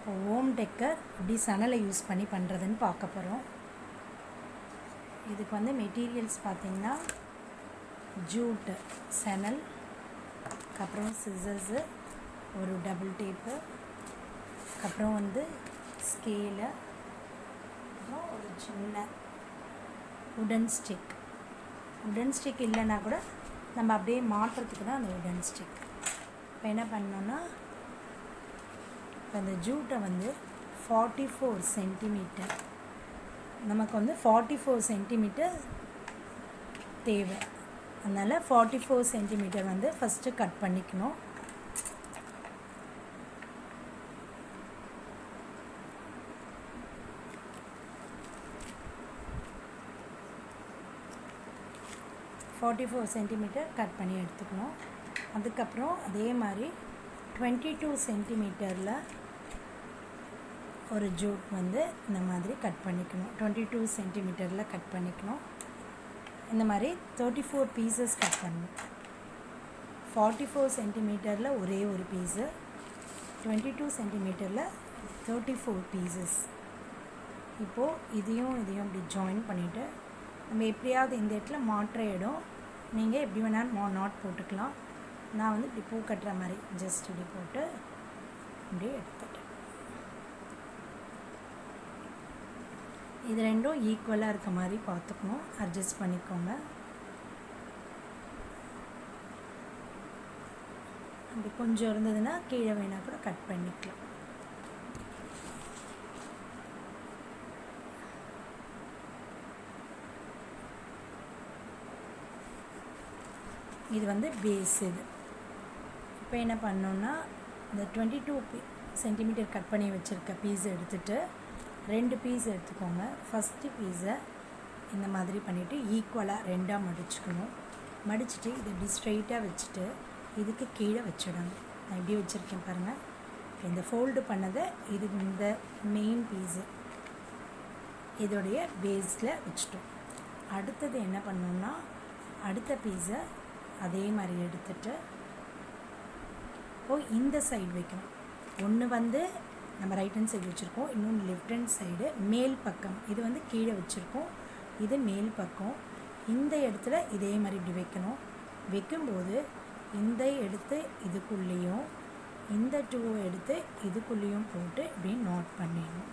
Home decker எப்படி சணலை use பண்ணி பண்ணுறதுன்னு பார்க்க போகிறோம். இதுக்கு வந்து மெட்டீரியல்ஸ் பார்த்திங்கன்னா ஜூட்டு சணல், அப்புறம் சிசர்ஸு, ஒரு டபுள் டேப்பு, அப்புறம் வந்து ஸ்கேலு, அப்புறம் ஒரு சின்ன உடன் ஸ்டிக். உடன் ஸ்டிக் இல்லைன்னா கூட நம்ம அப்படியே மாட்டுறதுக்கு தான் அந்த உடன் ஸ்டிக். இப்போ என்ன பண்ணோன்னா, இப்போ அந்த ஜூட்டை வந்து 44 சென்டிமீட்டர், நமக்கு வந்து 44 சென்டிமீட்டர் தேவை. அதனால் 44 சென்டிமீட்டர் வந்து ஃபஸ்ட்டு கட் பண்ணிக்கணும். சென்டிமீட்டர் கட் பண்ணி எடுத்துக்கணும். அதுக்கப்புறம் அதே மாதிரி 22 சென்டிமீட்டரில் ஒரு ஜூட் வந்து இந்த மாதிரி கட் பண்ணிக்கணும். 22 சென்டிமீட்டரில் கட் பண்ணிக்கணும். இந்த மாதிரி 34 பீசஸ் கட் பண்ணணும். 44 சென்டிமீட்டரில் ஒரே ஒரு பீஸு, 22 சென்டிமீட்டரில் 34 பீசஸ். இப்போது இதையும் இப்படி ஜாயின் பண்ணிவிட்டு நம்ம எப்படியாவது இந்த இடத்துல மாற்ற இடம் நீங்கள் எப்படி வேணாலும் நாட் போட்டுக்கலாம். நான் வந்து இப்படி பூ கட்டுற மாதிரி ஜஸ்ட் இப்படி போட்டு இப்படி எடுத்துட்டேன். இது ரெண்டும் ஈக்குவலாக இருக்க மாதிரி பார்த்துக்கணும், அட்ஜஸ்ட் பண்ணிக்கோங்க. அப்படி கொஞ்சம் இருந்ததுன்னா கீழே வேணால் கூட கட் பண்ணிக்கலாம். இது வந்து பேஸ். இது இப்போ என்ன பண்ணோன்னா, இந்த 22 சென்டிமீட்டர் கட் பண்ணி வச்சுருக்க பீஸ் எடுத்துகிட்டு 2 பீஸ் எடுத்துக்கோங்க. ஃபஸ்ட்டு பீஸை இந்த மாதிரி பண்ணிவிட்டு ஈக்குவலாக 2ஆக மடிச்சுக்கணும். மடிச்சுட்டு இதை இப்படி ஸ்ட்ரெயிட்டாக வச்சுட்டு இதுக்கு கீழே வச்சிடணும். நான் இப்படி வச்சுருக்கேன் பாருங்கள். இந்த ஃபோல்டு பண்ணதை இது இந்த மெயின் பீஸு இதோடைய பேஸில் வச்சுட்டோம். அடுத்தது என்ன பண்ணோன்னா, அடுத்த பீஸை அதே மாதிரி எடுத்துகிட்டு இப்போது இந்த சைடு வைக்கணும். ஒன்று வந்து நம்ம ரைட் ஹேண்ட் சைடு வச்சுருக்கோம், இன்னொன்று லெஃப்ட் ஹேண்ட் சைடு மேல் பக்கம். இது வந்து கீழே வச்சுருக்கோம், இது மேல் பக்கம். இந்த இடத்துல இதே மாதிரி இப்படி வைக்கணும். வைக்கும்போது இந்த எடுத்து இதுக்குள்ளேயும் இந்த 2 எடுத்து இதுக்குள்ளேயும் போட்டு இப்படி நோட் பண்ணிடணும்.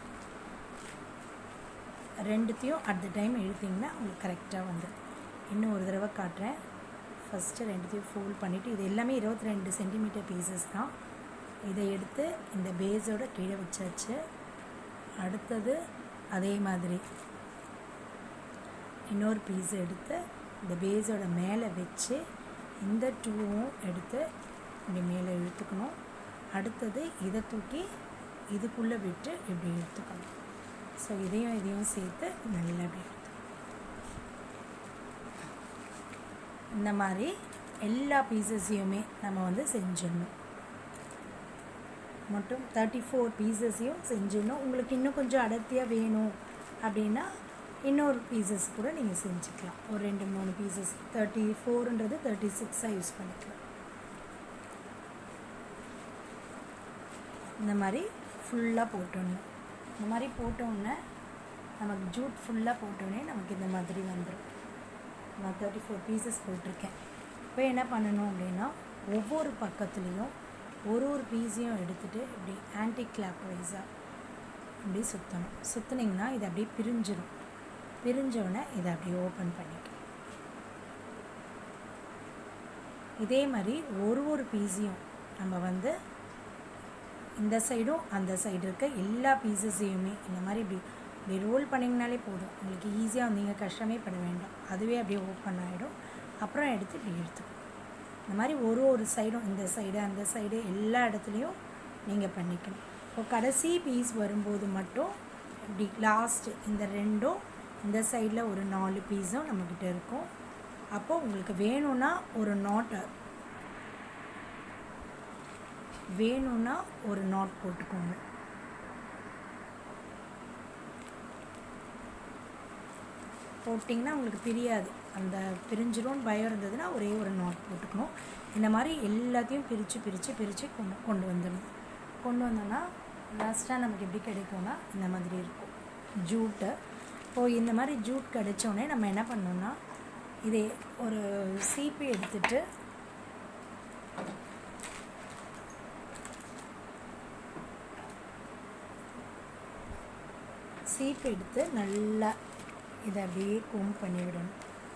ரெண்டுத்தையும் அட் த டைம் இழுத்திங்கன்னா உங்களுக்கு கரெக்டாக வந்துடும். இன்னும் ஒரு தடவை காட்டுறேன். ஃபஸ்ட்டு ரெண்டுத்தையும் ஃபோல்ட் பண்ணிவிட்டு, இது எல்லாமே 22 சென்டிமீட்டர் பீசஸ் தான். இதை எடுத்து இந்த பேஸோட கீழே வச்சாச்சு. அடுத்தது அதே மாதிரி இன்னொரு பீஸ் எடுத்து இந்த பேஸோட மேலே வச்சு இந்த 2வும் எடுத்து இப்படி மேலே இழுத்துக்கணும். அடுத்தது இதை தூக்கி இதுக்குள்ளே விட்டு இப்படி இழுத்துக்கணும். ஸோ இதையும் சேர்த்து நல்லா இப்படி எடுத்து இந்த மாதிரி எல்லா பீசஸையுமே நம்ம வந்து செஞ்சிடணும். மட்டும் 34 பீசஸையும் செஞ்சிடணும். உங்களுக்கு இன்னும் கொஞ்சம் அடர்த்தியாக வேணும் அப்படின்னா இன்னொரு பீசஸ் கூட நீங்கள் செஞ்சுக்கலாம். ஒரு 2-3 பீசஸ், 34ன்றது 36ஆக யூஸ் பண்ணிக்கலாம். இந்த மாதிரி ஃபுல்லாக போட்டோன்னு, இந்த மாதிரி போட்டோன்னே நமக்கு ஜூட் ஃபுல்லாக போட்டோன்னே நமக்கு இந்த மாதிரி வந்துடும். நான் 34 பீசஸ் போட்டிருக்கேன். இப்போ என்ன பண்ணணும் அப்படின்னா, ஒவ்வொரு பக்கத்துலேயும் ஒரு பீஸையும் எடுத்துகிட்டு இப்படி ஆன்டி கிளாக் வைஸாக இப்படி சுற்றணும். சுற்றினீங்கன்னா இது அப்படியே பிரிஞ்சிடும். பிரிஞ்சோடனே இதை அப்படியே ஓப்பன் பண்ணிக்கணும். இதே மாதிரி ஒரு பீஸையும் நம்ம வந்து இந்த சைடும் அந்த சைடு இருக்க எல்லா பீசஸையுமே இந்த மாதிரி இப்படி ரோல் பண்ணிங்கனாலே போதும். உங்களுக்கு ஈஸியாக நீங்கள் கஷ்டமே பட வேண்டாம். அதுவே அப்படியே ஓப்பன் ஆகிடும். அப்புறம் எடுத்து இப்படி எடுத்துக்கணும். இந்த மாதிரி ஒரு சைடும், இந்த சைடு அந்த சைடு எல்லா இடத்துலையும் நீங்கள் பண்ணிக்கணும். இப்போ கடைசி பீஸ் வரும்போது மட்டும் இப்படி லாஸ்ட்டு இந்த ரெண்டும் இந்த சைடில் ஒரு 4 பீஸும் நம்மக்கிட்ட இருக்கும். அப்போது உங்களுக்கு வேணும்னா ஒரு நாட் போட்டுக்கோங்க. போட்டிங்கன்னா உங்களுக்கு பிரியாது. அந்த பிரிஞ்சிரும்னு பயம் இருந்ததுன்னா ஒரே ஒரு நாட் போட்டுக்கணும். இந்த மாதிரி எல்லாத்தையும் பிரித்து கொண்டு வந்துடணும். கொண்டு வந்தோன்னா லாஸ்ட்டாக நமக்கு எப்படி கிடைக்கும்னா இந்த மாதிரி இருக்கும் ஜூட்டு. இப்போது இந்த மாதிரி ஜூட் கிடைச்சோடனே நம்ம என்ன பண்ணோம்னா இதே ஒரு சீப்பு எடுத்துட்டு சீப்பு எடுத்து நல்லா இதை அப்படியே கோம் பண்ணி விடணும்.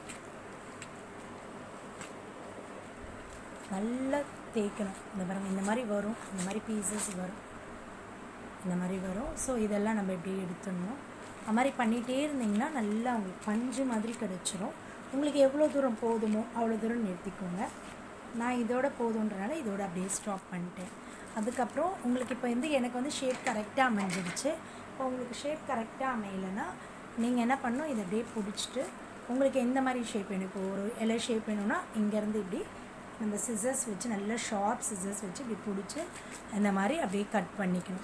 நல்லா தேய்க்கணும். இந்த பாருங்கள், இந்த மாதிரி வரும், இந்த மாதிரி பீசஸ் வரும், இந்த மாதிரி வரும். ஸோ இதெல்லாம் நம்ம எப்படி எடுத்துடணும். அது மாதிரி பண்ணிகிட்டே இருந்திங்கன்னா நல்லா உங்களுக்கு பஞ்சு மாதிரி கிடச்சிரும். உங்களுக்கு எவ்வளோ தூரம் போதுமோ அவ்வளோ தூரம் நிறுத்திக்கோங்க. நான் இதோட போதுன்றனால இதோட அப்படியே ஸ்டாப் பண்ணிட்டேன். அதுக்கப்புறம் உங்களுக்கு இப்போ எனக்கு வந்து ஷேப் கரெக்டாக அமைஞ்சிடுச்சு. இப்போ உங்களுக்கு ஷேப் கரெக்டாக அமையலைன்னா நீங்கள் என்ன பண்ணணும், இதை அப்படியே பிடிச்சிட்டு உங்களுக்கு எந்த மாதிரி ஷேப் வேணும். இப்போ ஒரு இலை ஷேப் வேணும்னா இங்கேருந்து இப்படி அந்த சிசர்ஸ் வச்சு நல்ல ஷார்ப் சிசர்ஸ் வச்சு இப்படி பிடிச்சி இந்த மாதிரி அப்படியே கட் பண்ணிக்கணும்.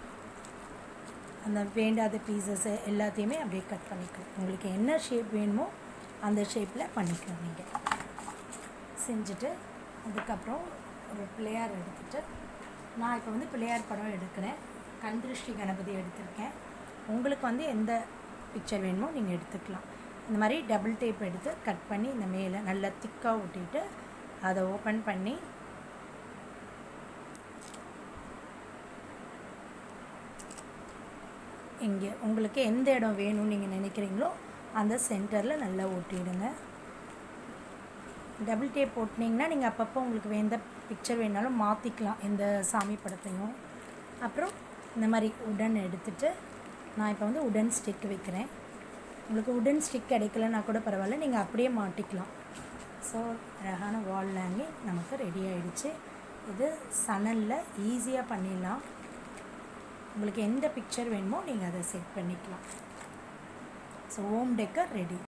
அந்த வேண்டாத பீசஸ் எல்லாத்தையுமே அப்படியே கட் பண்ணிக்கணும். உங்களுக்கு என்ன ஷேப் வேணுமோ அந்த ஷேப்பில் பண்ணிக்கணும். நீங்கள் செஞ்சுட்டு அதுக்கப்புறம் ஒரு பிள்ளையார் எடுத்துகிட்டு, நான் இப்போ வந்து பிள்ளையார் படம் எடுக்கிறேன். கந்திருஷ்டி கணபதி எடுத்திருக்கேன். உங்களுக்கு வந்து எந்த பிக்சர் வேணுமோ நீங்கள் எடுத்துக்கலாம். இந்த மாதிரி டபுள் டேப் எடுத்து கட் பண்ணி இந்த மேலே நல்லா திக்காக ஒட்டிட்டு அதை ஓப்பன் பண்ணி இங்கே உங்களுக்கு எந்த இடம் வேணும்னு நீங்கள் நினைக்கிறீங்களோ அந்த சென்டரில் நல்லா ஒட்டிடுங்க. டபுள் டேப் போட்டினீங்கன்னா நீங்கள் அப்பப்போ உங்களுக்கு எந்த பிக்சர் வேணாலும் மாற்றிக்கலாம், எந்த சாமி படத்தையும். அப்புறம் இந்த மாதிரி உடன் எடுத்துகிட்டு நான் இப்போ வந்து உடன் ஸ்டிக் வைக்கிறேன். உங்களுக்கு உடன் ஸ்டிக் கிடைக்கலன்னா கூட பரவாயில்ல, நீங்கள் அப்படியே மாட்டிக்கலாம். ஸோ அழகான வால் ஹேங்கிங் நமக்கு ரெடி ஆகிடுச்சு. இது சணலில் ஈஸியாக பண்ணிடலாம். உங்களுக்கு எந்த பிக்சர் வேணுமோ நீங்கள் அதை செட் பண்ணிக்கலாம். So home decor ready.